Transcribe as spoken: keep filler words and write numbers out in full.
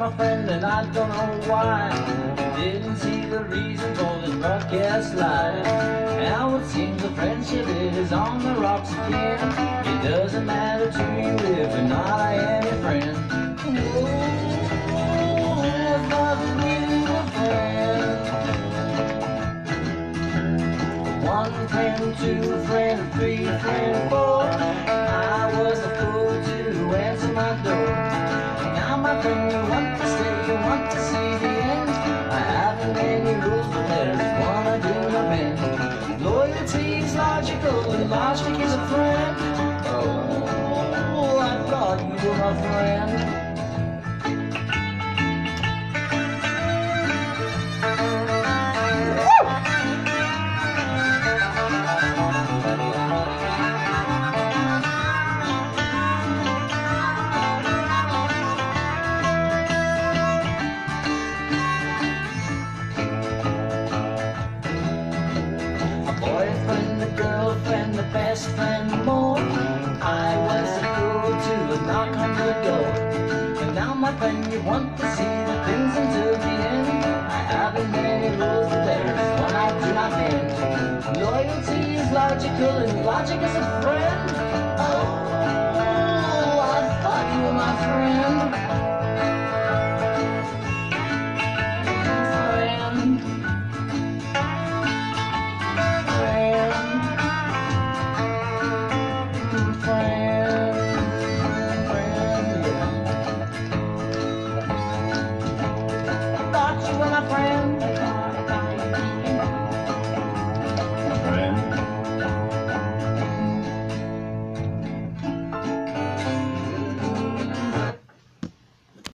my friend, and I don't know why. Didn't see the reason for this broadcast lie. Now it seems the friendship is on the rocks again. It doesn't matter to you if you're not, I am your friend. Oh, I thought we were friends. One friend, two friend, three friend, four. I was a fool to answer my door. Now my friend, you want to stay, you want to see the end. I haven't any rules, but there's one I do not bend. Loyalty is logical, and logic is a friend. Oh, I thought you were my friend. Girlfriend, the best friend, more. I was a fool to knock on the door. And now my friend, you want to see the things until the end. I haven't many rules, but there's one I do not bend. Loyalty is logical, and logic is a friend. Oh, I thought you were my friend.